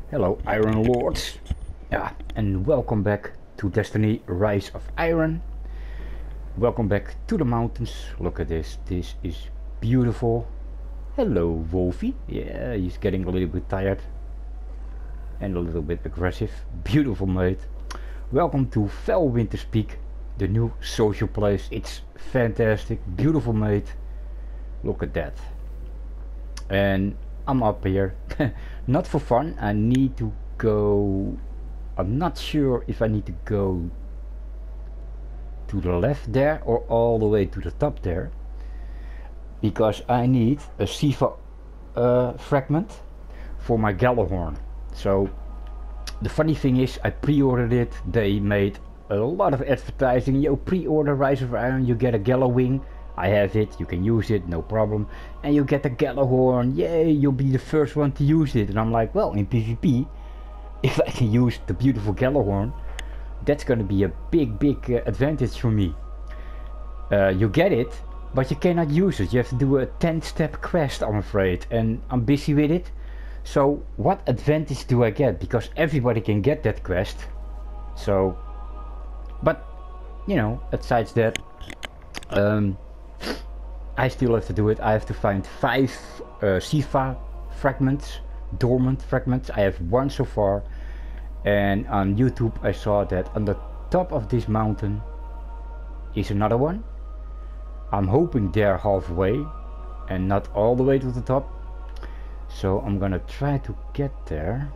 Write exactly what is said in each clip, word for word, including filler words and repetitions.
Hello Iron Lords. Yeah, and welcome back to Destiny Rise of Iron. Welcome back to the mountains. Look at this, this is beautiful. Hello Wolfie. Yeah, he's getting a little bit tired and a little bit aggressive. Beautiful mate. Welcome to Felwinter's Peak, the new social place. It's fantastic, beautiful mate. Look at that. And I'm up here, not for fun. I need to go. I'm not sure if I need to go to the left there or all the way to the top there, because I need a Siva uh, fragment for my Gjallarhorn. So the funny thing is, I pre-ordered it. They made a lot of advertising. Yo, pre-order Rise of Iron, you get a Gjallarwing. I have it, you can use it, no problem. And you get the Gjallarhorn, yay, you'll be the first one to use it. And I'm like, well, in PvP, if I can use the beautiful Gjallarhorn, that's gonna be a big, big uh, advantage for me. Uh, you get it, but you cannot use it. You have to do a ten step quest, I'm afraid. And I'm busy with it. So what advantage do I get? Because everybody can get that quest. So, but, you know, besides that, um, I still have to do it. I have to find five uh, Siva fragments, dormant fragments. I have one so far, and on YouTube I saw that on the top of this mountain is another one. I'm hoping they're halfway and not all the way to the top, so I'm gonna try to get there.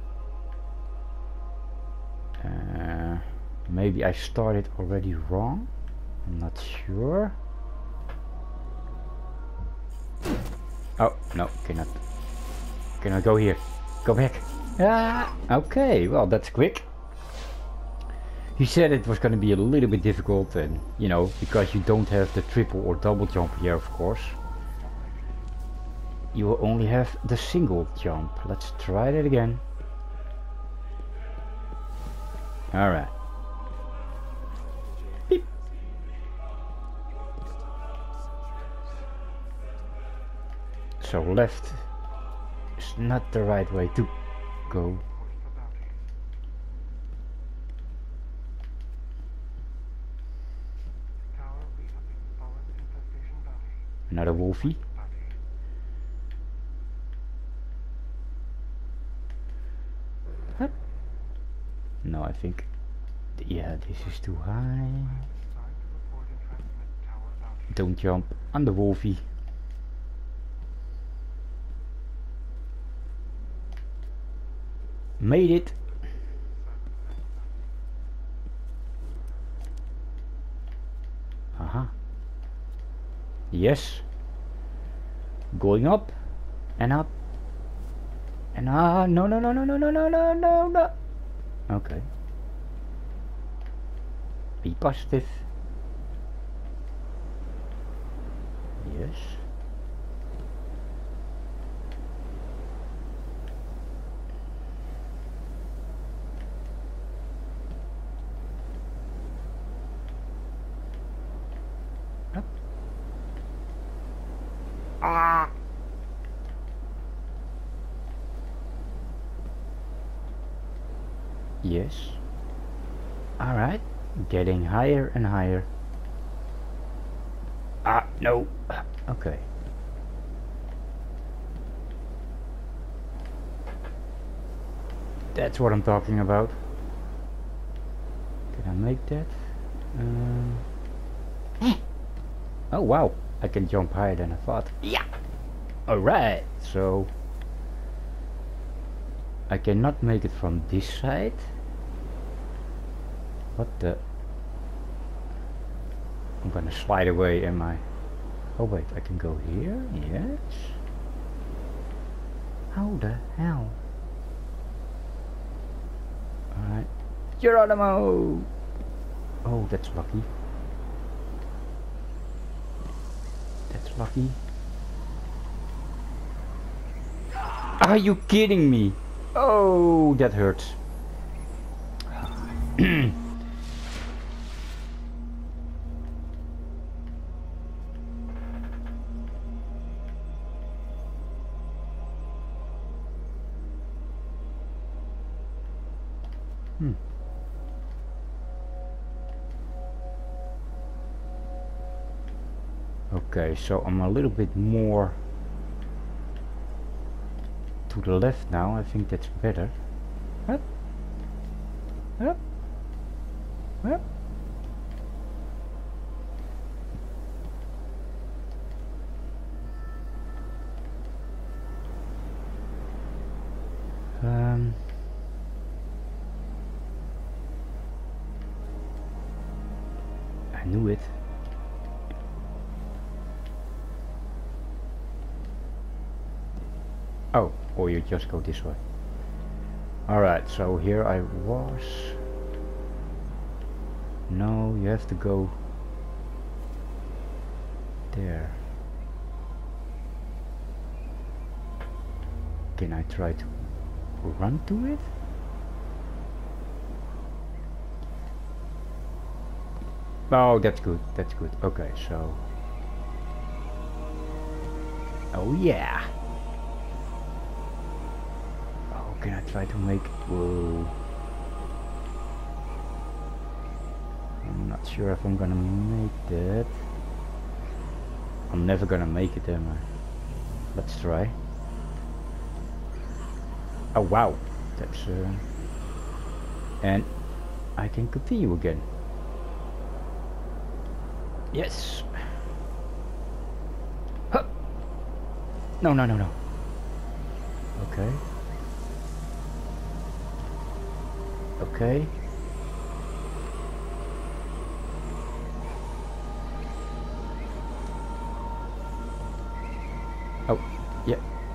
Uh, maybe I started already wrong, I'm not sure. Oh, no, cannot. Cannot go here. Go back. Ah, okay, well, that's quick. He said it was going to be a little bit difficult, and, you know, because you don't have the triple or double jump here, of course. You will only have the single jump. Let's try that again. Alright. Beep. So left is not the right way to go. Another Wolfie. Huh? No, I think, yeah, this is too high. Don't jump on the Wolfie. Made it. Uh-huh. Yes. Going up and up and ah uh, no no no no no no no no no no. Okay. Be positive. Yes. Ah. Yes. All right. Getting higher and higher. Ah, no. Okay. That's what I'm talking about. Can I make that? Um. Oh, wow. I can jump higher than I thought. Yeah! Alright, so I cannot make it from this side. What the? I'm gonna slide away, am I? Oh wait, I can go here? Yes. How the hell? Alright. Geronimo! Oh, that's lucky. That's lucky. Are you kidding me? Oh, that hurts. Hmm. Okay, so I'm a little bit more to the left now. I think that's better. What? What? What? Um. I knew it. Oh, or you just go this way. Alright, so here I was. No, you have to go there. Can I try to run to it? Oh, that's good, that's good. Okay, so... Oh yeah! Oh, can I try to make... Whoa. I'm not sure if I'm gonna make that. I'm never gonna make it, am I? Let's try. Oh wow, that's... Uh... And I can continue again. Yes. Huh. No, no, no, no. Okay. Okay. Oh, yeah.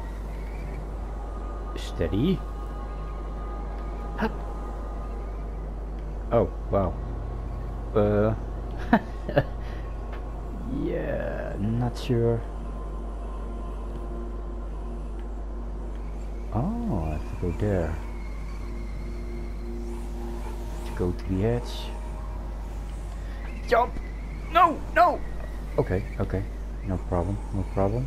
Steady. Huh. Oh, wow. Uh... Yeah, not sure. Oh, I have to go there. Let's go to the edge. Jump! No, no! Okay, okay. No problem, no problem.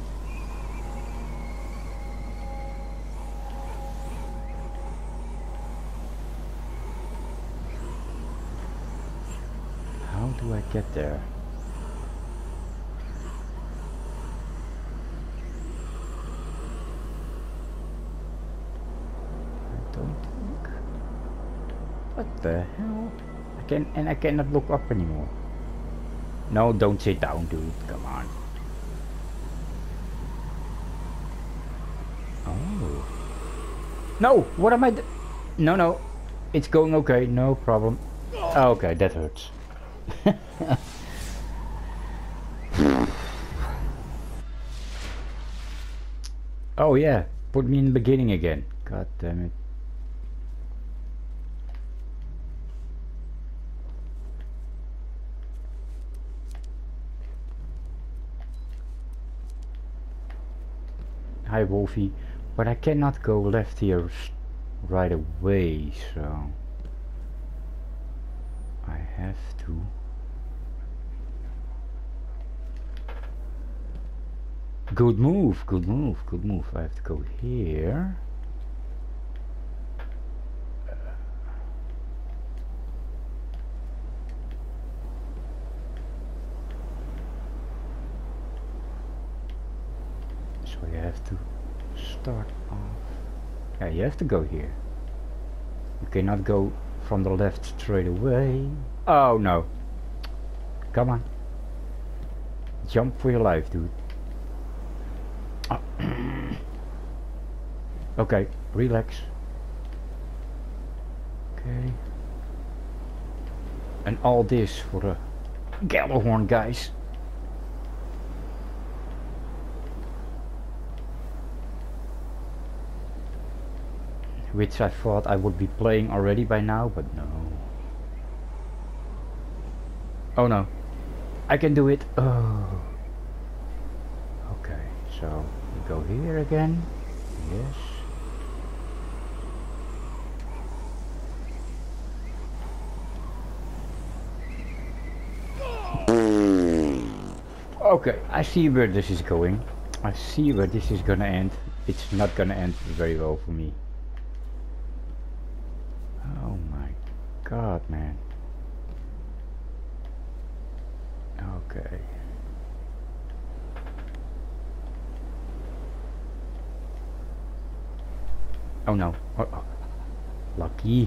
How do I get there? What the hell? I can and I cannot look up anymore. No, don't sit down, dude. Come on. Oh. No, what am I do- No, no. It's going okay, no problem. Oh, okay, that hurts. Oh yeah, put me in the beginning again. God damn it. Hi Wolfie, but I cannot go left here right away, so I have to. Good move, good move, good move. I have to go here. So you have to start off. Yeah, you have to go here. You cannot go from the left straight away. Oh no. Come on. Jump for your life, dude. Okay, relax. Okay. And all this for the Gjallarhorn guys. Which I thought I would be playing already by now, but no. Oh no. I can do it. Oh. Okay, so we go here again. Yes. Okay, I see where this is going. I see where this is gonna end. It's not gonna end very well for me. Oh god, man. Okay. Oh no. Oh, oh. Lucky.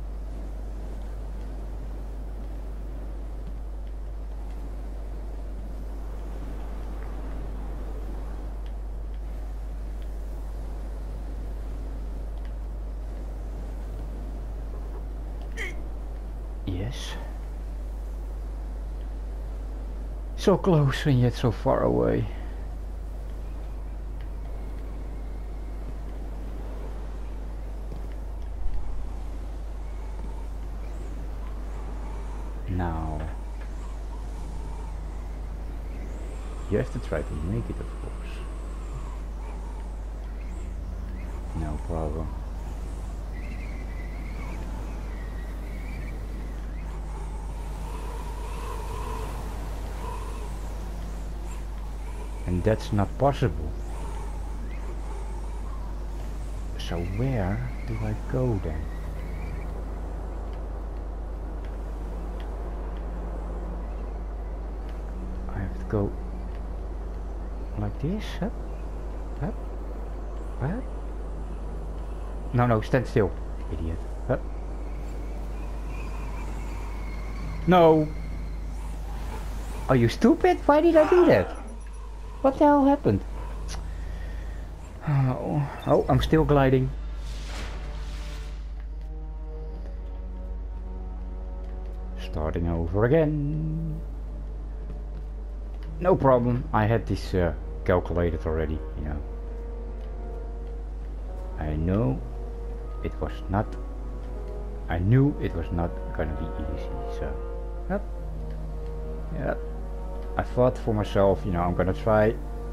Yes. So close and yet so far away. Now you have to try to make it, of course. No problem. And that's not possible. So where do I go then? I have to go like this, up, up, up. No, no, stand still, idiot. Up. No. Are you stupid? Why did I do that? What the hell happened? Oh, oh, I'm still gliding. Starting over again. No problem. I had this uh, calculated already, you know. I know it was not. I knew it was not gonna be easy. So, yep, yep. I thought for myself, you know, I'm gonna try.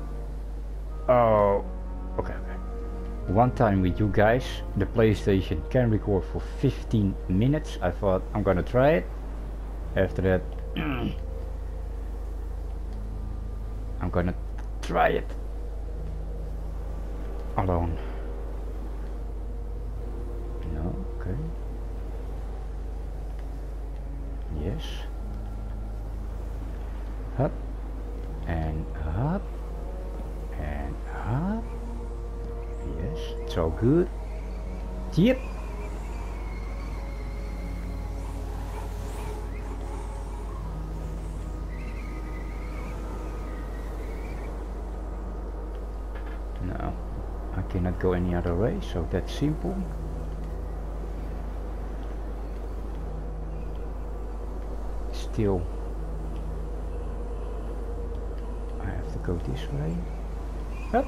Oh, okay, okay. One time with you guys, the PlayStation can record for fifteen minutes. I thought I'm gonna try it. After that, I'm gonna try it alone. No, okay. Yes. Up and up and up. Yes, it's all good. Yep. No, I cannot go any other way, so that's simple. Still, I have to go this way. Up.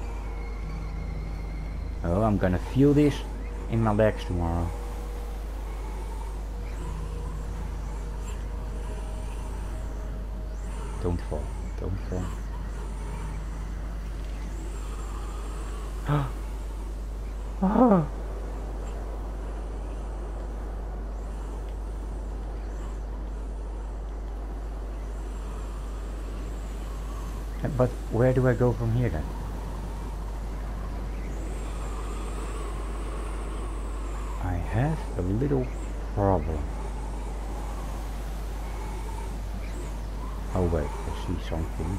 Oh, I'm gonna feel this in my legs tomorrow. Don't fall, don't fall. Oh. But where do I go from here then? I have a little problem. Oh wait, I see something.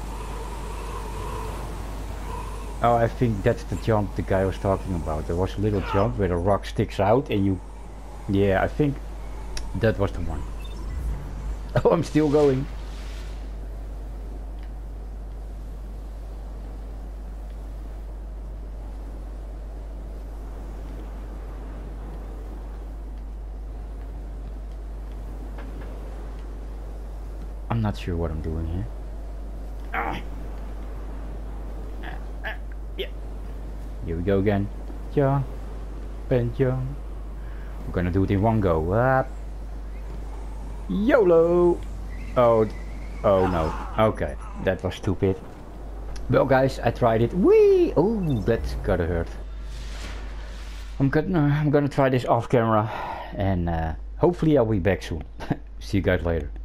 Oh, I think that's the jump the guy was talking about. There was a little jump where the rock sticks out and you... Yeah, I think that was the one. Oh, I'm still going. I'm not sure what I'm doing here. Ah. Ah, ah, yeah. Here we go again. Jump and jump. We're gonna do it in one go. Up. YOLO! Oh, oh no. Okay, that was stupid. Well, guys, I tried it. Whee! Oh, that's gotta hurt. I'm gonna, I'm gonna try this off camera, and uh, hopefully I'll be back soon. See you guys later.